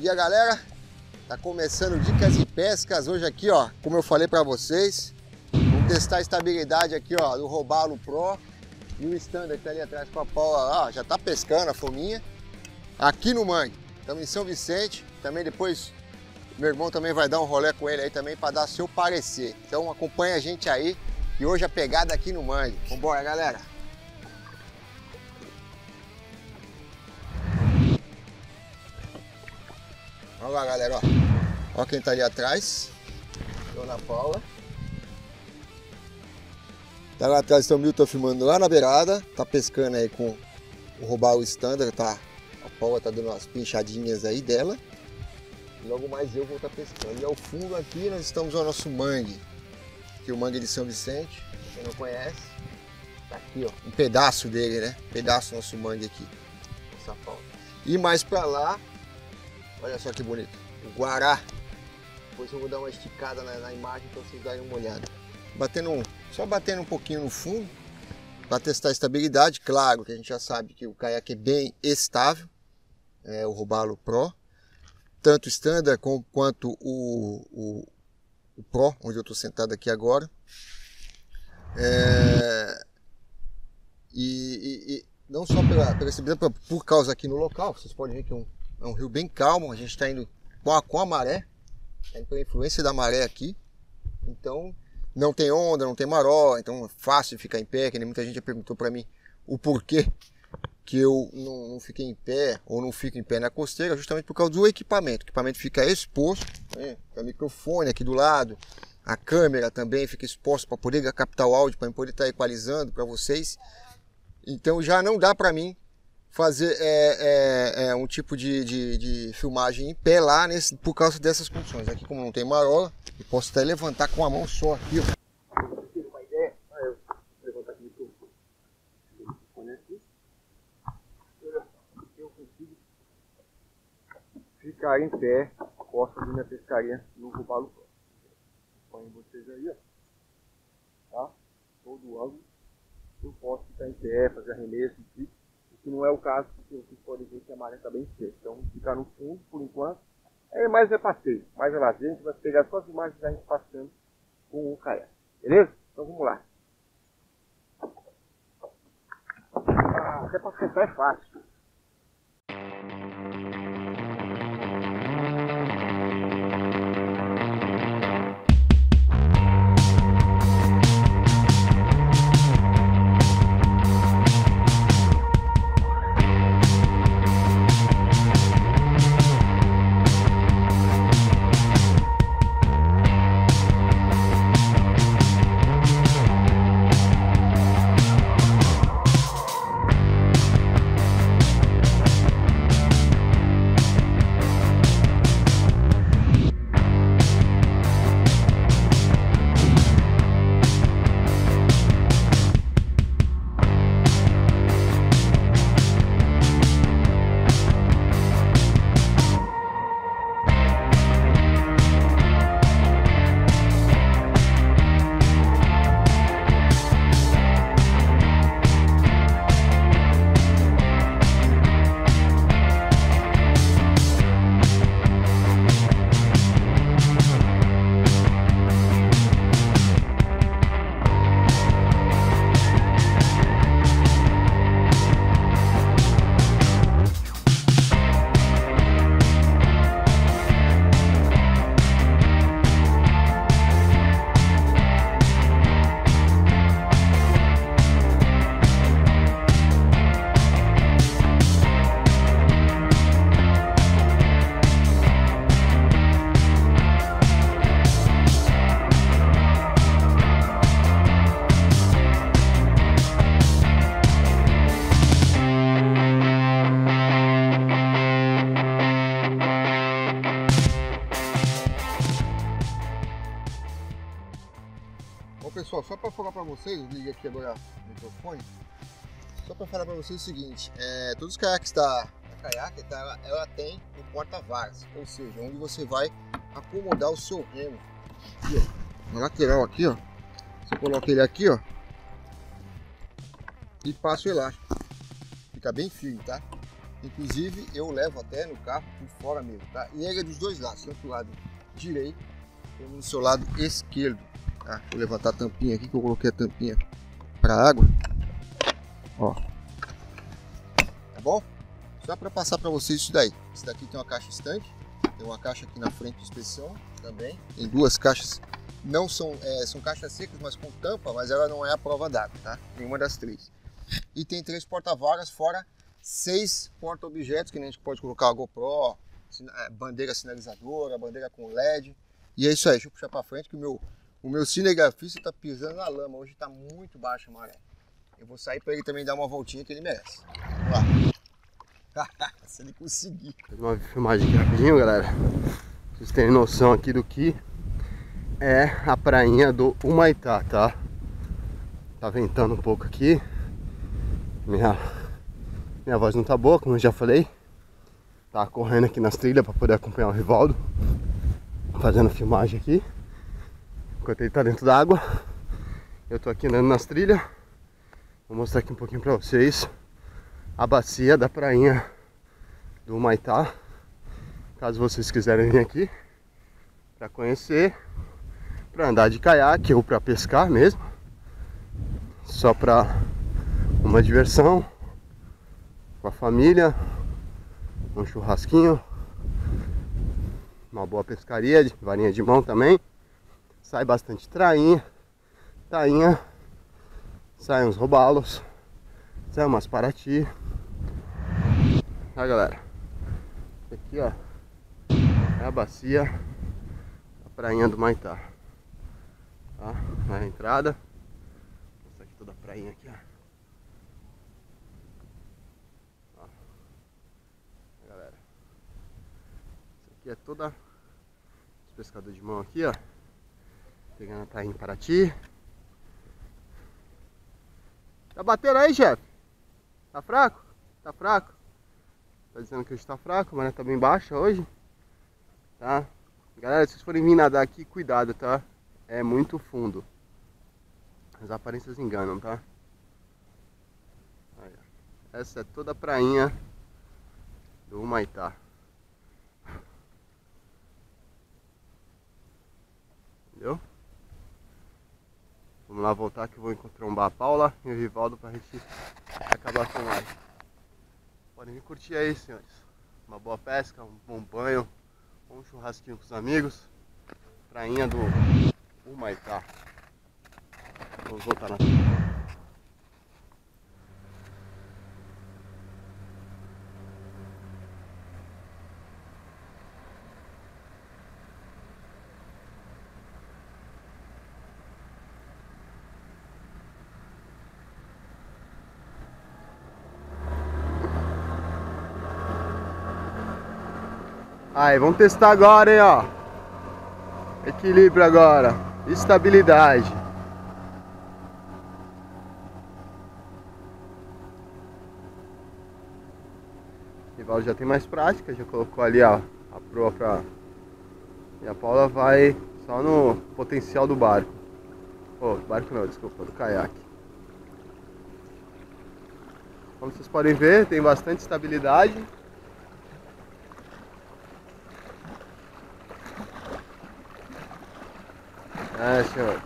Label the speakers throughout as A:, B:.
A: dia, galera. Tá começando Dicas de Pescas hoje aqui, ó, como eu falei para vocês. Vamos testar a estabilidade aqui, ó, do Robalo Pro e o Standard que tá ali atrás com a Paula, ó, já tá pescando a fominha aqui no mangue. Estamos em São Vicente, também depois meu irmão também vai dar um rolê com ele aí também para dar seu parecer. Então acompanha a gente aí e hoje a pegada aqui no mangue. Vambora, galera. Olha lá, galera, ó. Ó quem tá ali atrás. Dona Paula. Tá lá atrás, então o Milton filmando lá na beirada. Tá pescando aí com o Robalo Standard, tá? A Paula tá dando umas pinchadinhas aí dela. E logo mais eu vou estar pescando. E ao fundo aqui nós estamos no nosso mangue. Aqui o mangue de São Vicente, pra quem não conhece. Tá aqui, ó. Um pedaço dele, né? Um pedaço do nosso mangue aqui. Essa Paula. E mais pra lá, olha só que bonito. O Guará. Depois eu vou dar uma esticada na imagem para vocês darem uma olhada. Só batendo um pouquinho no fundo para testar a estabilidade. Claro que a gente já sabe que o caiaque é bem estável, o Robalo Pro, tanto o Standard quanto o Pro, onde eu estou sentado aqui agora. E não só pela estabilidade, por causa aqui no local, vocês podem ver que é um rio bem calmo, a gente está indo com a maré, tá indo pela influência da maré aqui, então não tem onda, não tem maró, então é fácil de ficar em pé, que nem muita gente já perguntou para mim o porquê que eu não fiquei em pé ou não fico em pé na costeira, justamente por causa do equipamento. O equipamento fica exposto, né? O microfone aqui do lado, a câmera também fica exposta para poder captar o áudio, para poder estar equalizando para vocês. Então já não dá para mim fazer um tipo de filmagem em pé lá por causa dessas condições. Aqui como não tem marola, eu posso até levantar com a mão só aqui, ó. Uma ideia, eu vou levantar aqui o microfone aqui. Eu consigo ficar em pé, posso vir na pescaria no Robalo Pro. Acompanhem vocês aí, ó. Tá? Todo ângulo. Eu posso ficar em pé, fazer arremesso, o que não é o caso, porque vocês podem ver que a maré está bem seca. Então, ficar no fundo, por enquanto, mais é passeio, mais é lazer. A gente vai pegar só as imagens da gente passando com o caiaque. Beleza? Então, vamos lá. Até para sentar é fácil. Bom, pessoal, só para falar para vocês, liga aqui agora o microfone, só para falar para vocês o seguinte, todos os caiaques da caiaque, ela tem um porta-varas, ou seja, onde você vai acomodar o seu remo. Aqui, ó, na lateral aqui, ó, você coloca ele aqui, ó, e passa o elástico, fica bem firme, tá? Inclusive eu levo até no carro por fora mesmo, tá? E ele é dos dois lados, tanto do lado direito como no seu lado esquerdo, tá? Vou levantar a tampinha aqui, que eu coloquei a tampinha para água, ó, tá bom? Só para passar para vocês isso daí. Esse daqui tem uma caixa estanque, tem uma caixa aqui na frente de inspeção também, tem duas caixas, não são, são caixas secas, mas com tampa, mas ela não é a prova d'água, tá? Nenhuma das três. E tem 3 porta-vagas, fora 6 porta-objetos, que a gente pode colocar a GoPro, bandeira sinalizadora, bandeira com LED. E é isso aí, deixa eu puxar para frente que o meu cinegrafista está pisando na lama, hoje está muito baixa a maré. Eu vou sair para ele também dar uma voltinha que ele merece. Vamos lá. Se ele conseguir.
B: Uma filmagem aqui rapidinho, galera. Pra vocês terem noção aqui do que é a prainha do Humaitá, tá? Tá ventando um pouco aqui. Minha voz não tá boa, como eu já falei. Tá correndo aqui nas trilhas para poder acompanhar o Rivaldo, fazendo filmagem aqui enquanto ele tá dentro d'água. Eu tô aqui andando nas trilhas. Vou mostrar aqui um pouquinho para vocês a bacia da prainha do Humaitá, caso vocês quiserem vir aqui para conhecer, para andar de caiaque ou para pescar mesmo, só para uma diversão com a família, um churrasquinho, uma boa pescaria de varinha de mão também. Sai bastante tainha, sai uns robalos, sai umas parati. Tá, galera? Aqui, ó, é a bacia da prainha do Humaitá, tá? Na entrada. Vou mostrar aqui toda a prainha aqui, ó. Galera, isso aqui é toda os pescadores de mão aqui, ó, pegando a tainha em Paraty. Tá batendo aí, chefe? Tá fraco? Tá fraco? Tá dizendo que hoje tá fraco, mas tá bem baixa hoje, tá? Galera, se vocês forem vir nadar aqui, cuidado, tá? É muito fundo. As aparências enganam, tá? Aí, essa é toda a prainha do Humaitá. Entendeu? Vamos lá voltar que eu vou trombar a Paula e o Rivaldo pra gente acabar com mais. Podem vir curtir aí, senhores. Uma boa pesca, um bom banho, um churrasquinho com os amigos. Prainha do Humaitá. Vamos voltar na... Aí, vamos testar agora, hein, ó. Equilíbrio agora. Estabilidade. O Rivaldo já tem mais prática, já colocou ali, ó, a proa pra... E a Paula vai só no potencial do barco. Oh, do barco não, desculpa, do caiaque. Como vocês podem ver, tem bastante estabilidade. É, senhores.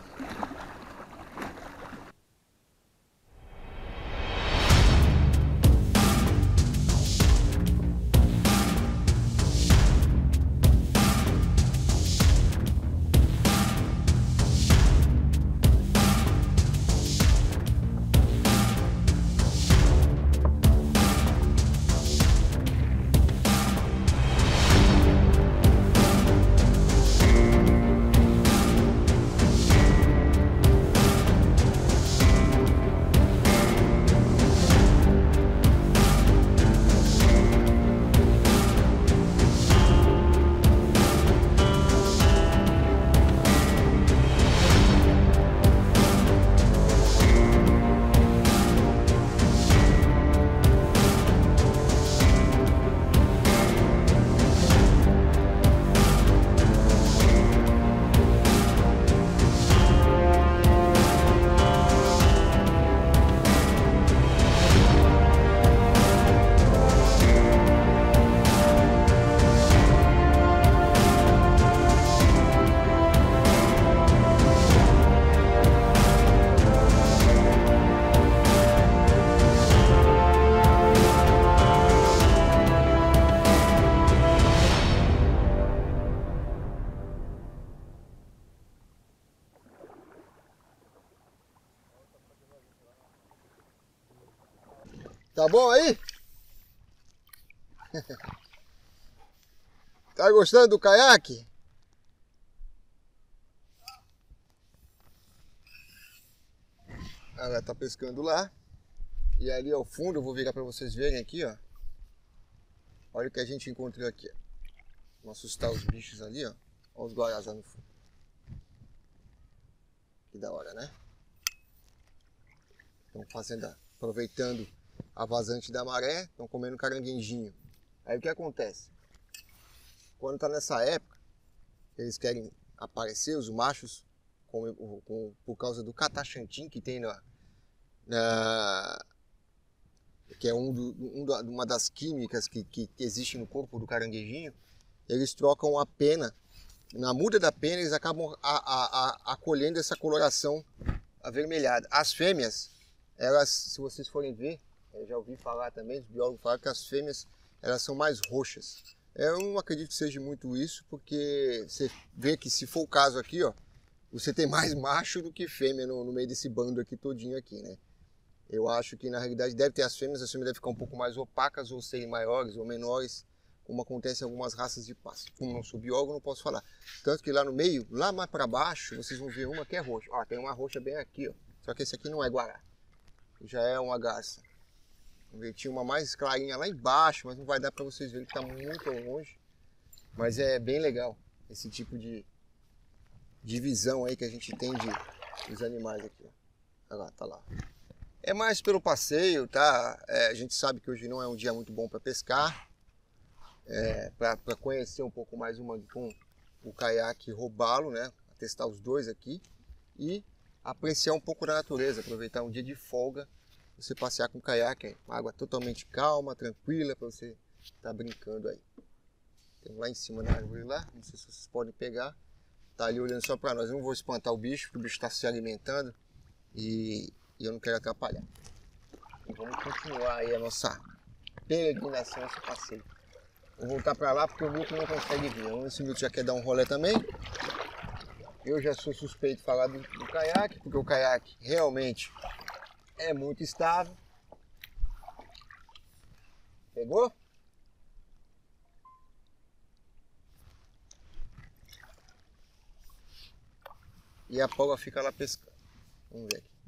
A: Tá bom aí? Tá gostando do caiaque? Ela tá pescando lá. E ali ao fundo, eu vou virar para vocês verem aqui, ó. Olha o que a gente encontrou aqui, ó. Vamos assustar os bichos ali, ó. Olha os guarás lá no fundo. Que da hora, né? Estão fazendo, aproveitando a vazante da maré, estão comendo caranguejinho. Aí o que acontece? Quando tá nessa época, eles querem aparecer, os machos, por causa do cataxantim que tem que é uma das químicas que existe no corpo do caranguejinho. Eles trocam a pena, na muda da pena eles acabam acolhendo essa coloração avermelhada. As fêmeas, elas, se vocês forem ver, eu já ouvi falar também, os biólogos falam que as fêmeas elas são mais roxas. Eu não acredito que seja muito isso, porque você vê que se for o caso aqui, ó, você tem mais macho do que fêmea no meio desse bando aqui todinho aqui, né? Eu acho que na realidade deve ter as fêmeas devem ficar um pouco mais opacas ou serem maiores ou menores, como acontece em algumas raças de pássaro. Como não sou biólogo, não posso falar. Tanto que lá no meio, lá mais para baixo, vocês vão ver uma que é roxa. Ó, tem uma roxa bem aqui, ó. Só que esse aqui não é guará. Já é uma garça. Vamos ver, tinha uma mais clarinha lá embaixo, mas não vai dar para vocês verem que está muito longe. Mas é bem legal esse tipo de visão aí que a gente tem dos animais aqui, ó. Olha lá, tá lá. É mais pelo passeio, tá? A gente sabe que hoje não é um dia muito bom para pescar. Para conhecer um pouco mais com o caiaque e roubá-lo, né? Testar os dois aqui e apreciar um pouco da natureza, aproveitar um dia de folga, você passear com o caiaque, uma água totalmente calma, tranquila, para você estar brincando aí. Tem lá em cima da árvore lá, não sei se vocês podem pegar, tá ali olhando só para nós. Eu não vou espantar o bicho, porque o bicho está se alimentando e eu não quero atrapalhar. E vamos continuar aí a nossa peregrinação, esse passeio. Vou voltar para lá porque o Milton não consegue vir. Esse Milton já quer dar um rolê também. Eu já sou suspeito de falar do caiaque, porque o caiaque realmente é muito estável. Pegou? E a Paula fica lá pescando. Vamos ver aqui.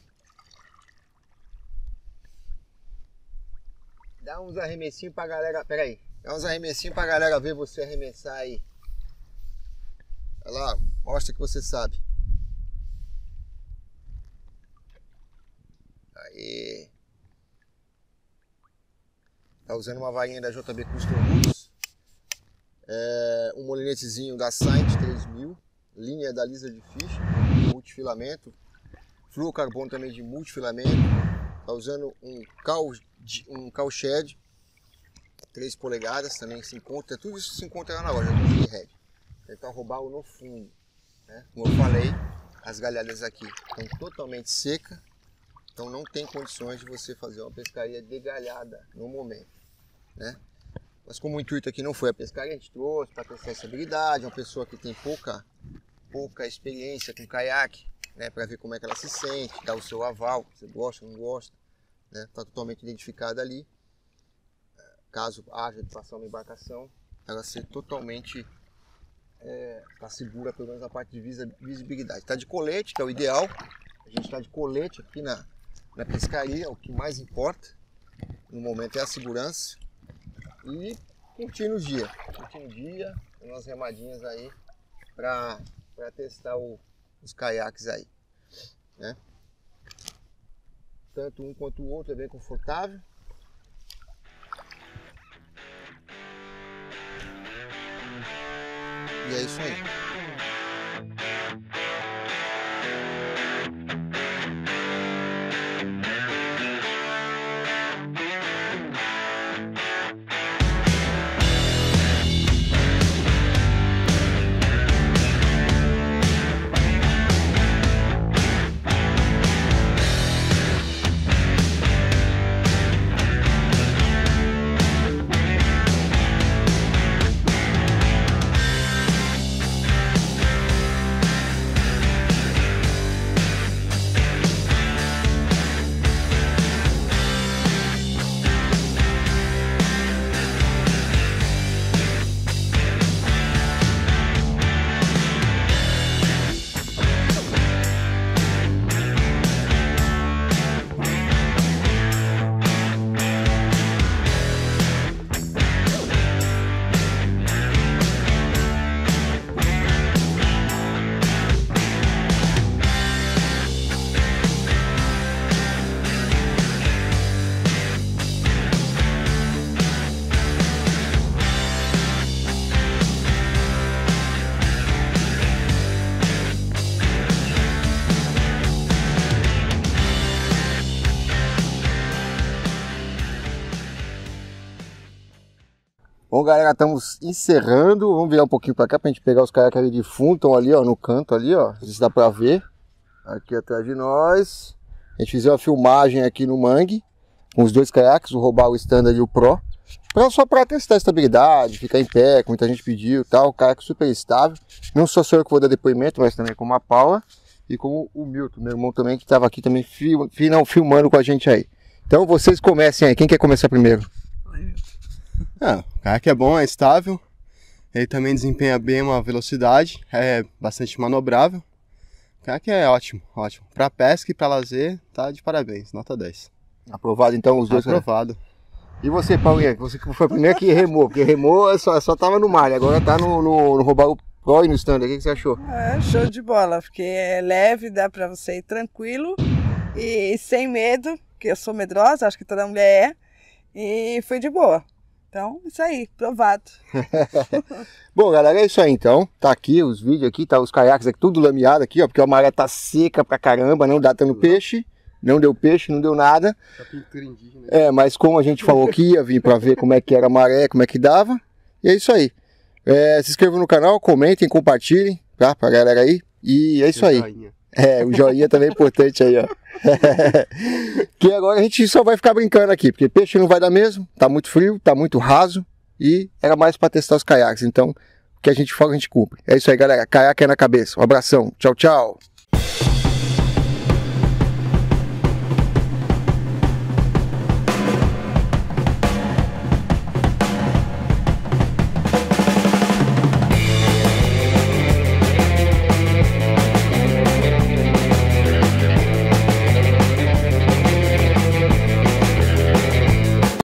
A: Dá uns arremessinhos pra galera. Pera aí. Dá uns arremessinhos pra galera ver você arremessar aí. Olha lá, mostra que você sabe. Aí. Tá usando uma varinha da JB Custom Roots. Um molinetezinho da Saint 3000. Linha da Lizard Fish, multifilamento. Fluorocarbono também de multifilamento. Tá usando um cowshed 3 polegadas, também se encontra, tudo isso se encontra lá na loja do Red. Tentar roubar o no fundo, né? Como eu falei, as galhadas aqui estão totalmente secas, então não tem condições de você fazer uma pescaria de galhada no momento, né? Mas como o intuito aqui não foi a pescaria, a gente trouxe para testar essa habilidade, uma pessoa que tem pouca experiência com caiaque, né, para ver como é que ela se sente, dar o seu aval, se gosta ou não gosta, né? Tá totalmente identificada ali. Caso haja de passar uma embarcação, ela ser totalmente tá segura, pelo menos na parte de visibilidade. Tá de colete, que é o ideal. A gente está de colete aqui na pescaria, o que mais importa no momento é a segurança. E curtindo o dia, umas remadinhas aí para testar os caiaques aí, né? Tanto um quanto o outro é bem confortável. E é isso aí. Bom, galera, estamos encerrando. Vamos virar um pouquinho para cá pra gente pegar os caiaques ali de fundo. Estão ali, ó, no canto ali, ó. Não sei se dá pra ver. Aqui atrás de nós. A gente fez uma filmagem aqui no mangue com os dois caiaques, o Robalo Standard e o Pro. Só para testar a estabilidade, ficar em pé, que muita gente pediu e tal. O caiaque super estável. Não só sou eu que vou dar depoimento, mas também como a Paula e como o Milton, meu irmão também, que estava aqui também filmando com a gente aí. Então vocês comecem aí. Quem quer começar primeiro?
B: O caiaque é bom, é estável. Ele também desempenha bem uma velocidade, é bastante manobrável. O caiaque é ótimo, ótimo. Para pesca e para lazer, tá de parabéns, nota 10.
A: Aprovado então os dois?
B: Aprovado.
A: E você, Paulinha, você que foi o primeiro que remou, porque remou só tava no mar, agora tá no Robalo Pro e no Standard. O que você achou?
C: Show de bola, porque é leve, dá para você ir tranquilo e sem medo, porque eu sou medrosa, acho que toda mulher é, e foi de boa. Então, isso aí, provado.
A: Bom, galera, é isso aí então. Tá aqui os vídeos aqui, tá os caiaques aqui, tudo lameado aqui, ó, porque a maré tá seca pra caramba, não dá tanto peixe. Não deu peixe, não deu nada. Mas como a gente falou que ia vir pra ver como é que era a maré, como é que dava. E é isso aí. Se inscrevam no canal, comentem, compartilhem, tá? Pra galera aí. E é isso aí.
B: Joinha.
A: O joinha também é importante aí, ó. Que agora a gente só vai ficar brincando aqui, porque peixe não vai dar mesmo, tá muito frio, tá muito raso, e era mais para testar os caiaques, então o que a gente fala a gente cumpre. É isso aí, galera, caiaque é na cabeça. Um abração, tchau, tchau.